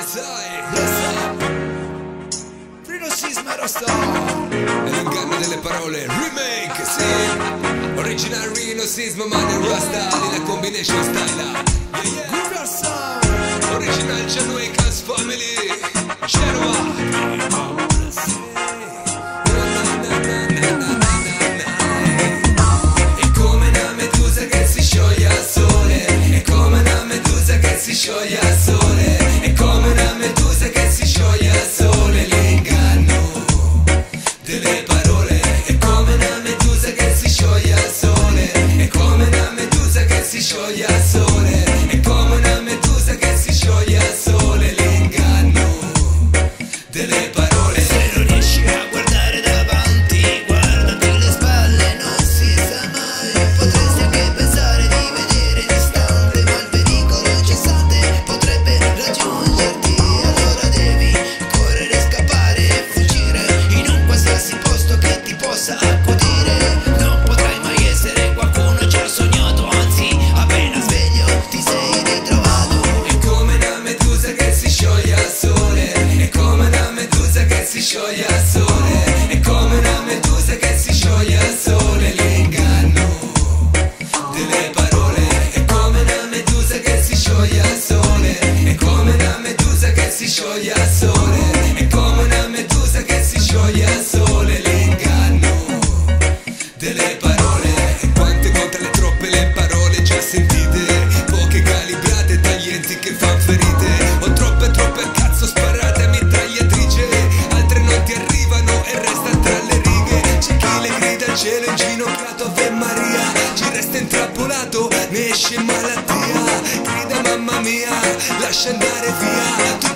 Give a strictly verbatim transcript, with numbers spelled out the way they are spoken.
sai, lo so. Frino Sisma e Rosta. E l'inganno delle parole, remake, sì. Original Rino Sisma, man e Rasta. La combination style. Yeah, yeah. Groove sound. Original Jamaica's family. Genoa. Si scioglie al sole, è come una medusa che si scioglie al sole. L'inganno delle parole, è come una medusa che si scioglie al sole, è come una medusa che si scioglie al sole, è come una medusa che si scioglie al sole. L'inganno delle parole. Se non riesci a guardare davanti, guardati le spalle, non si sa mai. Potresti anche pensare di vedere distante, ma il pericolo potrebbe raggiungerti, allora devi correre, scappare e fuggire in un qualsiasi posto che ti possa accudire. Non potrai mai essere qualcuno già sognato, anzi appena sveglio ti sei ritrovato. È come una medusa che si scioglie al sole, è come una medusa che si scioglie al sole, è come una medusa che si scioglie al sole. L'inganno delle parole, è come una medusa che si scioglie al sole, è come una medusa che si scioglie al sole, è come una medusa che si scioglie al sole. L'inganno delle parole. E quante volte le troppe le parole già sentite, poche calibrate, taglienti che fan ferite. O troppe troppe cazzo sparate a mitragliatrice, altre non ti arrivano e resta tra le righe. C'è chi le grida al cielo inginocchiato Ave Maria, ci resta intrappolato, ne esce in malattia. Grida mamma mia, lascia andare via.